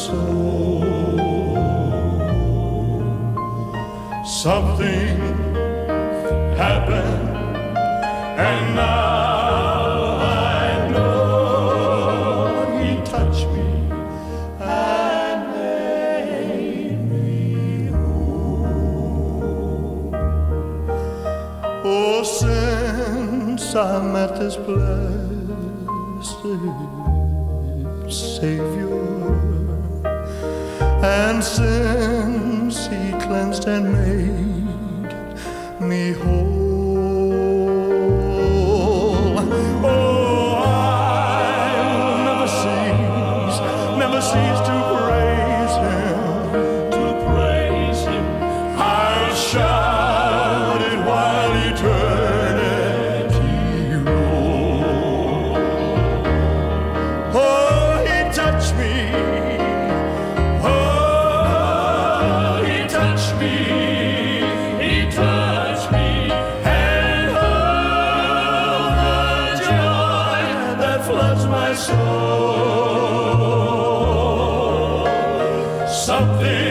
soul. Something happened, and now I know he touched me and made me whole. Oh, since I met this blessed Savior, and since he cleansed and made me whole, oh, I'll never cease to praise him, I'll shout it while eternity rolls. Oh, he touched me. Floods my soul. Something